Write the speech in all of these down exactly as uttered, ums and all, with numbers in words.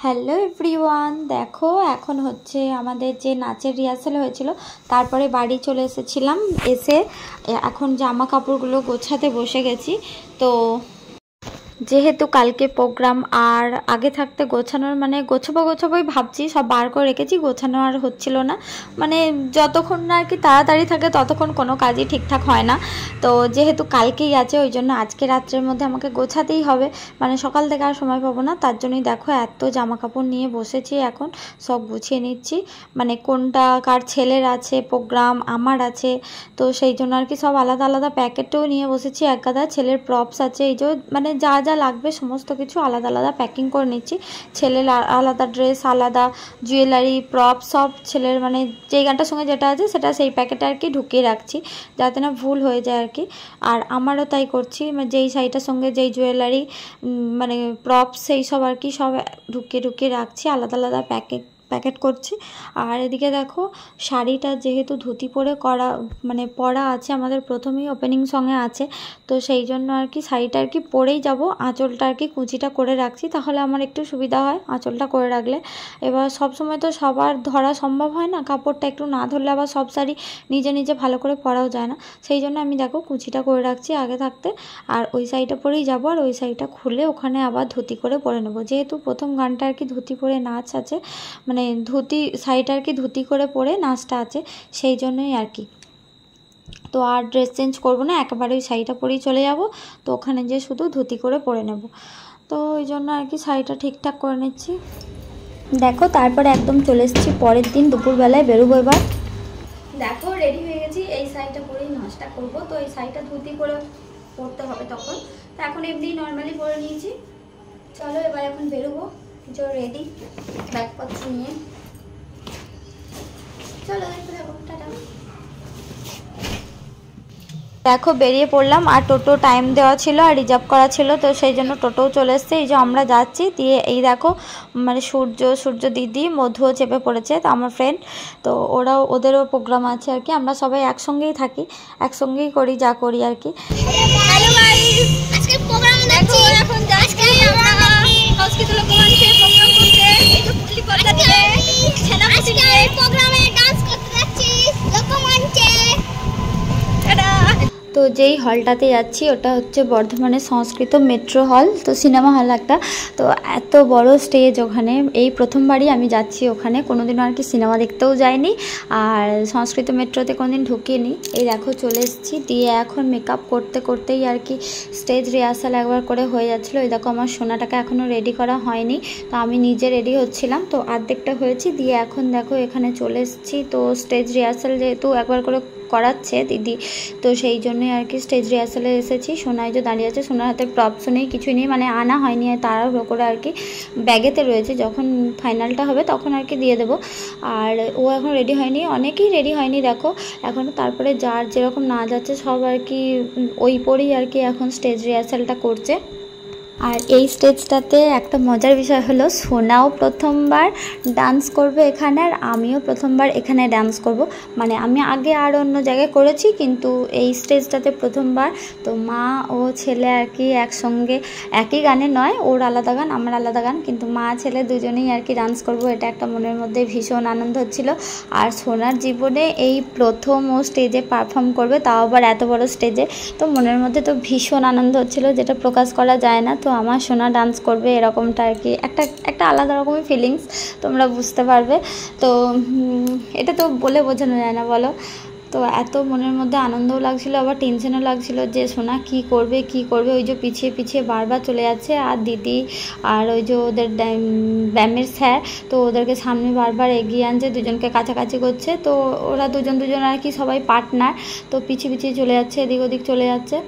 Hello everyone, দেখো এখন হচ্ছে আমাদের যে নাচের রিহার্সাল হয়েছিল, তারপরে বাড়ি চলে এসেছিলাম। এসে এখন জামা কাপড়গুলো গোছাতে বসে গেছি। তো যেহেতু কালকে প্রোগ্রাম আর আগে থাকতে গোছানোর মানে গোছাবো গোছাবোই ভাবছি, সব বার করে রেখেছি, গোছানো আর হচ্ছিল না। মানে যতক্ষণ না আর কি তাড়াতাড়ি থাকে ততক্ষণ কোনো কাজই ঠিকঠাক হয় না। তো যেহেতু কালকেই আছে ওই জন্য আজকে রাত্রের মধ্যে আমাকে গোছাতেই হবে, মানে সকাল থেকে আর সময় পাবো না। তার জন্যই দেখো এত জামা কাপড় নিয়ে বসেছি, এখন সব গুছিয়ে নিচ্ছি। মানে কোনটা কার ছেলের আছে প্রোগ্রাম, আমার আছে, তো সেই জন্য আর কি সব আলাদা আলাদা প্যাকেটেও নিয়ে বসেছি। এক গাদা ছেলের প্রপস আছে, এই যে মানে যা যা লাগবে সমস্ত কিছু আলাদা আলাদা প্যাকিং করে নিচ্ছি। ছেলের আলাদা ড্রেস, আলাদা জুয়েলারি, প্রপ সব ছেলের মানে যেই গানটার সঙ্গে যেটা আছে সেটা সেই প্যাকেটে আর কি ঢুকিয়ে রাখছি, যাতে না ভুল হয়ে যায় আর কি। আর আমারও তাই করছি, যেই শাড়িটার সঙ্গে যেই জুয়েলারি মানে প্রপস সেই সব আর কি সব ঢুকিয়ে ঢুকিয়ে রাখছি, আলাদা আলাদা প্যাকেট প্যাকেট করছি। আর এদিকে দেখো শাড়িটা যেহেতু ধুতি পরে করা মানে পরা আছে, আমাদের প্রথমেই ওপেনিং সঙ্গে আছে, তো সেই জন্য আর কি শাড়িটা আর কি পরেই যাব। আঁচলটা আর কি কুচিটা করে রাখছি, তাহলে আমার একটু সুবিধা হয় আঁচলটা করে রাখলে। এবার সব সময় তো সবার ধরা সম্ভব হয় না, কাপড়টা একটু না ধরলে আবার সব শাড়ি নিজে নিজে ভালো করে পরাও যায় না। সেই জন্য আমি দেখো কুচিটা করে রাখছি আগে থাকতে। আর ওই শাড়িটা পরেই যাব, আর ওই শাড়িটা খুলে ওখানে আবার ধুতি করে পরে নেবো। যেহেতু প্রথম গানটা আর কি ধুতি পরে নাচ আছে, মানে ধুতি শাড়িটা আর কি ধুতি করে পরে নাচটা আছে, সেই জন্যই আর কি। তো আর ড্রেস চেঞ্জ করবো না, একেবারে ওই শাড়িটা পরেই চলে যাব। তো ওখানে যে শুধু ধুতি করে পরে নেব, তো ওই জন্য আর কি শাড়িটা ঠিকঠাক করে নিচ্ছি। দেখো তারপরে একদম চলে এসেছি পরের দিন দুপুরবেলায় বেরোবো। এবার দেখো রেডি হয়ে গেছি, এই শাড়িটা পরেই নাচটা করবো। তো এই শাড়িটা ধুতি করে পরতে হবে তখন, তো এখন এমনি নর্মালি পরে নিয়েছি। চলো এবার এখন বেরোবো, যে রেডি ব্যাগপত্র নিয়ে। চলো টাটা। দেখো বেরিয়ে পড়লাম, আর টোটো টাইম দেওয়া ছিল আর রিজার্ভ করা ছিল, তো সেই জন্য টোটোও চলে এসছে। এই যে আমরা যাচ্ছি, দিয়ে এই দেখো মানে সূর্য সূর্য দিদি মধুও চেপে পড়েছে, তো আমার ফ্রেন্ড, তো ওরাও ওদেরও প্রোগ্রাম আছে আর কি। আমরা সবাই একসঙ্গেই থাকি, একসঙ্গেই করি যা করি আর কি। তো যেই হলটাতে যাচ্ছি ওটা হচ্ছে বর্ধমানের সংস্কৃত মেট্রো হল, তো সিনেমা হল একটা। তো এত বড় স্টেজ ওখানে, এই প্রথমবারই আমি যাচ্ছি ওখানে, কোনোদিনও আর কি সিনেমা দেখতেও যাইনি, আর সংস্কৃত মেট্রোতে কোনোদিন ঢুকিনি। এই দেখো চলে এসেছি, দিয়ে এখন মেকআপ করতে করতেই আর কি স্টেজ রিহার্সাল একবার করে হয়ে যাচ্ছিলো। এই দেখো আমার সোনাটাকে এখনও রেডি করা হয়নি, তো আমি নিজে রেডি হচ্ছিলাম, তো অর্ধেকটা হয়েছি। দিয়ে এখন দেখো এখানে চলে এসেছি, তো স্টেজ রিহার্সাল যেহেতু একবার করে করাচ্ছে দিদি, তো সেই জন্যই আর কি স্টেজ রিহার্সালে এসেছি। সোনাই যে দাঁড়িয়ে আছে, সোনার হাতে প্রপসও নেই, কিছুই নেই, মানে আনা হয়নি, তাড়াহুড়ো করে আর কি ব্যাগেতে রয়েছে, যখন ফাইনালটা হবে তখন আর কি দিয়ে দেবো। আর ও এখন রেডি হয়নি, অনেকেই রেডি হয়নি দেখো এখনও। তারপরে যার যেরকম না যাচ্ছে সব আর কি ওই পরেই আর কি এখন স্টেজ রিহার্সালটা করছে। আর এই স্টেজটাতে একটা মজার বিষয় হলো, সোনাও প্রথমবার ডান্স করবে এখানে, আর আমিও প্রথমবার এখানে ডান্স করব। মানে আমি আগে আর অন্য জায়গায় করেছি, কিন্তু এই স্টেজটাতে প্রথমবার। তো মা ও ছেলে আর কি একসঙ্গে, একই গানে নয়, ওর আলাদা গান আমার আলাদা গান, কিন্তু মা ছেলে দুজনেই আর কি ডান্স করব। এটা একটা মনের মধ্যে ভীষণ আনন্দ হচ্ছিল। আর সোনার জীবনে এই প্রথম ও স্টেজে পারফর্ম করবে, তাও আবার এত বড় স্টেজে, তো মনের মধ্যে তো ভীষণ আনন্দ হচ্ছিল, যেটা প্রকাশ করা যায় না। তো আমার সোনা ডান্স করবে এরকমটা আর কি একটা একটা আলাদা রকমের ফিলিংস, তোমরা বুঝতে পারবে। তো এটা তো বলে বোঝানো যায় না বলো। তো এত মনের মধ্যে আনন্দও লাগছিল, আবার টেনশনও লাগছিল যে সোনা কি করবে কি করবে। ওই যে পিছিয়ে পিছিয়ে বারবার চলে যাচ্ছে, আর দিদি আর ওই যে ওদের ব্যায়ামের স্যার, তো ওদেরকে সামনে বারবার এগিয়ে আনছে, দুজনকে কাছাকাছি করছে। তো ওরা দুজন দুজন আর কি সবাই পার্টনার, তো পিছিয়ে পিছিয়ে চলে যাচ্ছে, এদিক ওদিক চলে যাচ্ছে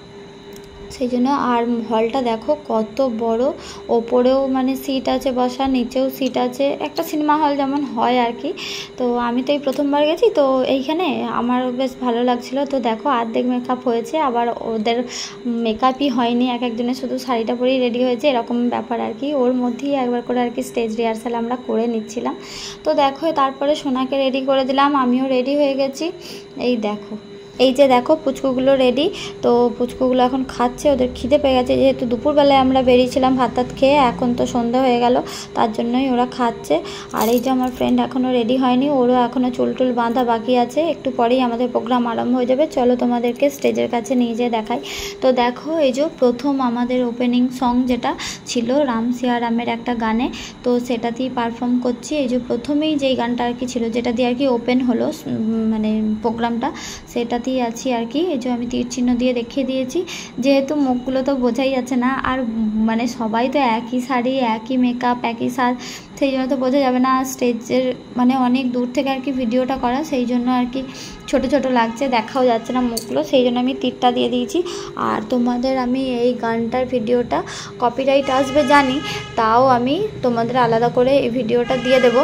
সেই জন্য। আর হলটা দেখো কত বড়, ওপরেও মানে সিট আছে বসা, নিচেও সিট আছে, একটা সিনেমা হল যেমন হয় আর কি। তো আমি তো এই প্রথমবার গেছি, তো এইখানে আমার বেশ ভালো লাগছিলো। তো দেখো অর্ধেক মেকআপ হয়েছে, আবার ওদের মেকআপই হয়নি, এক একজনের শুধু শাড়িটা পরেই রেডি হয়েছে, এরকম ব্যাপার আর কি। ওর মধ্যেই একবার করে আর কি স্টেজ রিহার্সাল আমরা করে নিচ্ছিলাম। তো দেখো তারপরে সোনাকে রেডি করে দিলাম, আমিও রেডি হয়ে গেছি। এই দেখো এই যে দেখো পুচকুগুলো রেডি। তো পুচকুগুলো এখন খাচ্ছে, ওদের খিদে পেয়ে গেছে, যেহেতু দুপুরবেলায় আমরা বেরিয়েছিলাম ভাত টাত খেয়ে, এখন তো সন্ধ্যা হয়ে গেল, তার জন্যই ওরা খাচ্ছে। আর এই যে আমার ফ্রেন্ড এখনও রেডি হয়নি, ওরও এখনও চুল টুল বাঁধা বাকি আছে, একটু পরেই আমাদের প্রোগ্রাম আরম্ভ হয়ে যাবে। চলো তোমাদেরকে স্টেজের কাছে নিয়ে যেয়ে দেখাই। তো দেখো এই যে প্রথম আমাদের ওপেনিং সং যেটা ছিল রাম সিয়া রামের একটা গানে, তো সেটাতেই পারফর্ম করছি। এই যে প্রথমেই যেই গানটা আর কি ছিল, যেটা দিয়ে আর কি ওপেন হলো মানে প্রোগ্রামটা, সেটাতেই আছি আর কি। এই যে আমি তীর চিহ্ন দিয়ে দেখিয়ে দিয়েছি, যেহেতু মুখগুলো তো বোঝাই যাচ্ছে না, আর মানে সবাই তো একই শাড়ি একই মেকআপ একই সাজ, সেই জন্য তো বোঝা যাবে না। স্টেজের মানে অনেক দূর থেকে আর কি ভিডিওটা করা, সেই জন্য আর কি ছোট ছোট লাগছে, দেখাও যাচ্ছে না মুখগুলো, সেই জন্য আমি তীরটা দিয়ে দিয়েছি। আর তোমাদের আমি এই গানটার ভিডিওটা কপিরাইট আসবে জানি, তাও আমি তোমাদের আলাদা করে এই ভিডিওটা দিয়ে দেবো।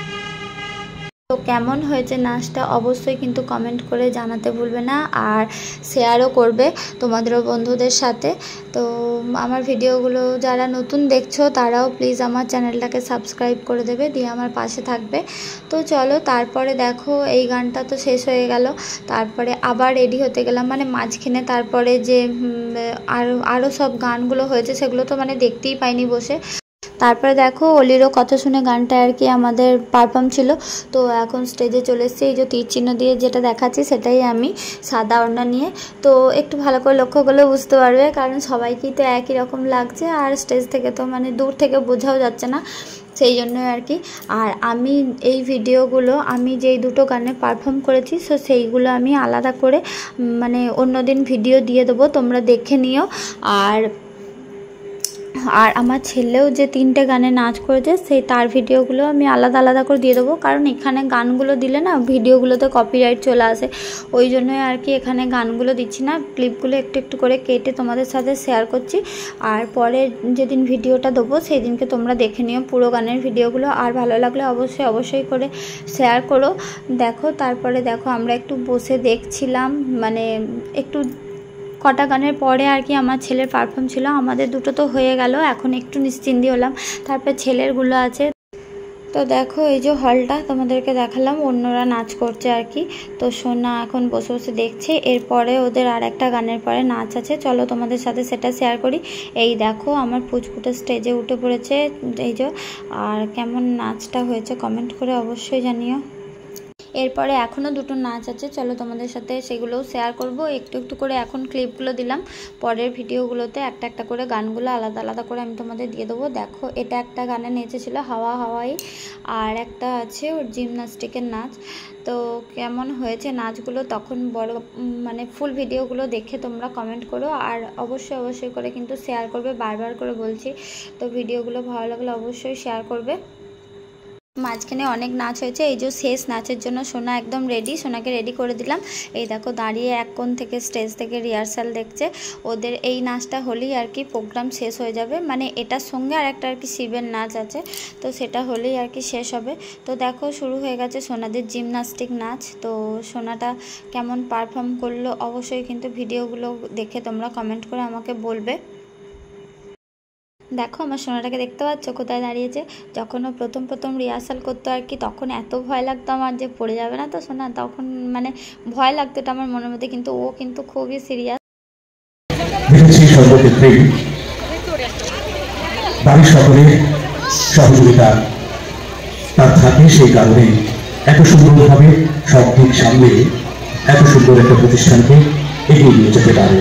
তো কেমন হয়েছে নাচটা অবশ্যই কিন্তু কমেন্ট করে জানাতে ভুলবে না, আর শেয়ারও করবে তোমাদেরও বন্ধুদের সাথে। তো আমার ভিডিওগুলো যারা নতুন দেখছো তারাও প্লিজ আমার চ্যানেলটাকে সাবস্ক্রাইব করে দেবে, দিয়ে আমার পাশে থাকবে। তো চলো, তারপরে দেখো এই গানটা তো শেষ হয়ে গেল, তারপরে আবার রেডি হতে গেলাম, মানে মাঝখানে তারপরে যে আরও আরও সব গানগুলো হয়েছে সেগুলো তো মানে দেখতেই পাইনি বসে। তারপরে দেখো অলিরও কথা শুনে গানটা আর কি আমাদের পারফর্ম ছিল। তো এখন স্টেজে চলে এসেছি, এই যে তীর চিহ্ন দিয়ে যেটা দেখাচ্ছি সেটাই আমি, সাদা ওড়না নিয়ে। তো একটু ভালো করে লক্ষ্য করলে বুঝতে পারবে, কারণ সবাইকেই তো একই রকম লাগছে, আর স্টেজ থেকে তো মানে দূর থেকে বোঝাও যাচ্ছে না, সেই জন্য আর কি। আর আমি এই ভিডিওগুলো আমি যেই দুটো গানে পারফর্ম করেছি, সো সেইগুলো আমি আলাদা করে মানে অন্যদিন ভিডিও দিয়ে দেবো, তোমরা দেখে নিও। আর আর আমার ছেলেও যে তিনটে গানে নাচ করেছে সেই তার ভিডিওগুলো আমি আলাদা আলাদা করে দিয়ে দেবো, কারণ এখানে গানগুলো দিলে না ভিডিওগুলোতে কপিরাইট চলে আসে, ওই জন্যই আর কি এখানে গানগুলো দিচ্ছি না, ক্লিপগুলো একটু একটু করে কেটে তোমাদের সাথে শেয়ার করছি। আর পরে যেদিন ভিডিওটা দেবো সেই দিনকে তোমরা দেখে নিও পুরো গানের ভিডিওগুলো, আর ভালো লাগলে অবশ্যই অবশ্যই করে শেয়ার করো। দেখো তারপরে দেখো আমরা একটু বসে দেখছিলাম, মানে একটু কটা গানের পরে আর কি আমার ছেলের পারফর্ম ছিল, আমাদের দুটো তো হয়ে গেল, এখন একটু নিশ্চিন্তি হলাম। তারপর ছেলেরগুলো আছে। তো দেখো এই যে হলটা তোমাদেরকে দেখালাম, অন্যরা নাচ করছে আর কি। তো সোনা এখন বসে বসে দেখছে, এরপরে ওদের আর একটা গানের পরে নাচ আছে, চলো তোমাদের সাথে সেটা শেয়ার করি। এই দেখো আমার পুচকুটা স্টেজে উঠে পড়েছে, এই যে। আর কেমন নাচটা হয়েছে কমেন্ট করে অবশ্যই জানিও। এরপরে এখনও দুটো নাচ আছে, চলো তোমাদের সাথে সেগুলোও শেয়ার করব একটু একটু করে। এখন ক্লিপগুলো দিলাম, পরের ভিডিওগুলোতে একটা একটা করে গানগুলো আলাদা আলাদা করে আমি তোমাদের দিয়ে দেবো। দেখো এটা একটা গানে নেচেছিল হাওয়া হাওয়াই, আর একটা আছে ওর জিমনাস্টিকের নাচ। তো কেমন হয়েছে নাচগুলো তখন বড় মানে ফুল ভিডিওগুলো দেখে তোমরা কমেন্ট করো, আর অবশ্যই অবশ্যই করে কিন্তু শেয়ার করবে, বারবার করে বলছি। তো ভিডিওগুলো ভালো লাগলে অবশ্যই শেয়ার করবে। মাঝখানে অনেক নাচ হয়েছে, এই যে শেষ নাচের জন্য সোনা একদম রেডি, সোনাকে রেডি করে দিলাম। এই দেখো দাঁড়িয়ে এক কোণ থেকে স্টেজ থেকে রিহার্সাল দেখছে। ওদের এই নাচটা হলেই আর কি প্রোগ্রাম শেষ হয়ে যাবে, মানে এটার সঙ্গে আর একটা আর কি শিবের নাচ আছে, তো সেটা হলেই আর কি শেষ হবে। তো দেখো শুরু হয়ে গেছে সোনাদের জিমনাস্টিক নাচ। তো সোনাটা কেমন পারফর্ম করলো অবশ্যই কিন্তু ভিডিওগুলো দেখে তোমরা কমেন্ট করে আমাকে বলবে। দেখো আমার সোনাটাকে দেখতে পাচ্ছ কোথায় দাঁড়িয়েছে। যখন ও প্রথম প্রথম রিহার্সাল করতো আর কি, তখন এত ভয় লাগতো আমার যে পড়ে যাবে না তো সোনা, তখন মানে ভয় লাগতো এটা আমার মনের মধ্যে, কিন্তু ও কিন্তু খুবই সিরিয়াস। সর্বক্ষেত্রেই বাড়ির সকলের সহযোগিতা তার থাকে, সেই কারণে এত সুন্দরভাবে সব দিক সামলে এত সুন্দর একটা প্রতিষ্ঠানকে এগিয়ে নিয়ে যেতে পারে।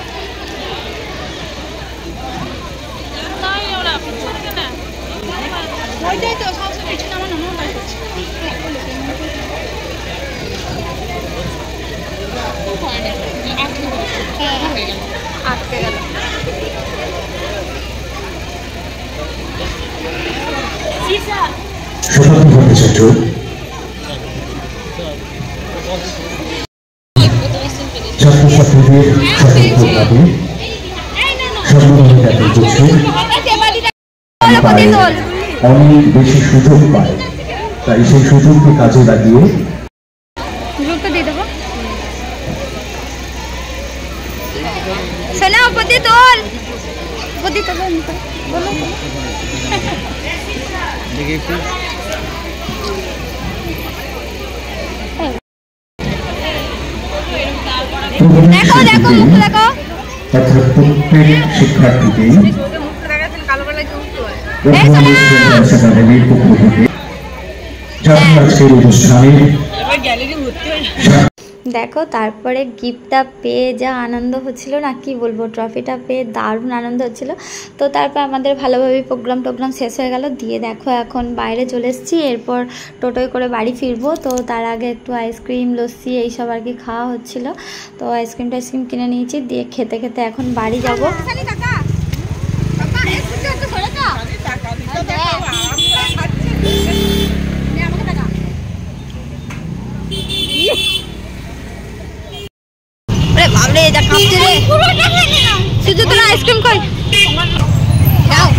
আটকে গেল। শতাব্দী ভট্টাচার্য ছাত্রছাত্রীদের স্বতন্ত্রভাবে সর্বদলীয় করছে, অনেক বেশি সুযোগ পায়, তাই সেই সুযোগকে কাজে লাগিয়ে সোনা পতি তোল পতি তোল বলো দেখি একটু। দেখো দেখো মুখ দেখো অর্থাৎ প্রত্যেক শিক্ষার্থীকে একাডেমির পক্ষ থেকে যারা আজকের অনুষ্ঠানে দেখো তারপরে গিফটটা পেয়ে যা আনন্দ হচ্ছিল না কি বলবো, ট্রফিটা পেয়ে দারুণ আনন্দ হচ্ছিল। তো তারপর আমাদের ভালোভাবে প্রোগ্রাম টোগ্রাম শেষ হয়ে গেল, দিয়ে দেখো এখন বাইরে চলে এসেছি, এরপর টোটোয় করে বাড়ি ফিরবো। তো তার আগে একটু আইসক্রিম লস্যি এইসব আর কি খাওয়া হচ্ছিল, তো আইসক্রিম টাইসক্রিম কিনে নিয়েছি, দিয়ে খেতে খেতে এখন বাড়ি যাব। বাবরে যা কাঁপছে রে, শুধু তোরা আইসক্রিম কই যাও।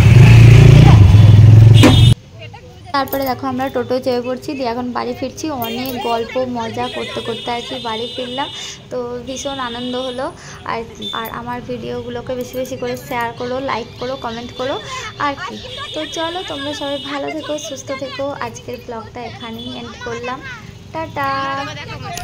তারপরে দেখো আমরা টোটো চেপে পড়ছি, দিয়ে এখন বাড়ি ফিরছি। অনেক গল্প মজা করতে করতে আর কি বাড়ি ফিরলাম, তো ভীষণ আনন্দ হলো আর কি। আর আমার ভিডিওগুলোকে বেশি বেশি করে শেয়ার করো, লাইক করো, কমেন্ট করো আর কি। তো চলো তোমরা সবাই ভালো থেকো, সুস্থ থেকো। আজকের ব্লগটা এখানেই এন্ড করলাম, টাটা।